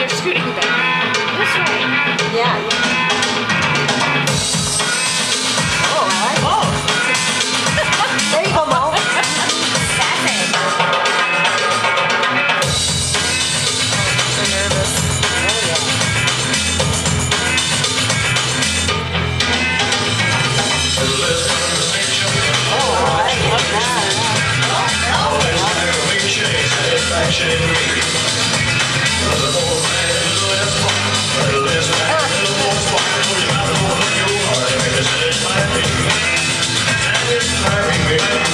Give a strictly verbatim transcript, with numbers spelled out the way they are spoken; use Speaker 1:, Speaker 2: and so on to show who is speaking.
Speaker 1: scooting back. This way.
Speaker 2: Yeah. Oh, I like
Speaker 1: Oh.
Speaker 2: There you go, Mo.
Speaker 1: Sassy.
Speaker 2: So nervous. Oh, yeah. Oh, I like that.
Speaker 3: Satisfying me.